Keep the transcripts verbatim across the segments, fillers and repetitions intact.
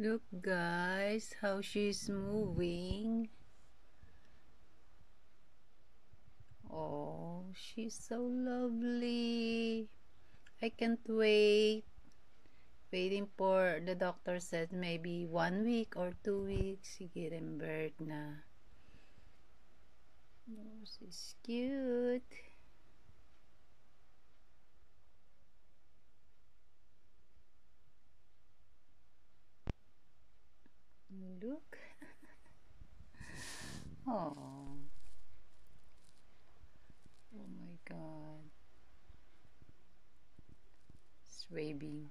Look, guys, how she's moving. Oh, she's so lovely. I can't wait. Waiting for the doctor said maybe one week or two weeks. Given birth na. Oh, she's cute. Look. Oh. Oh my God. It's waving.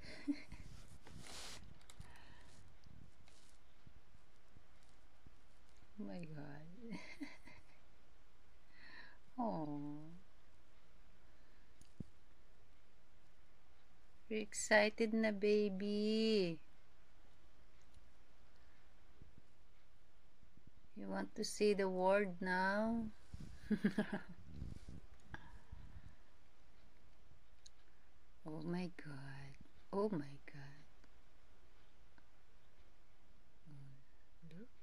Oh my God. Oh. You're excited na, baby. You want to see the world now? Oh my God. Oh my God. Oh, look.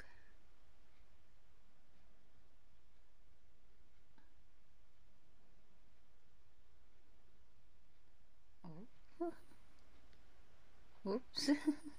Oh. Oops.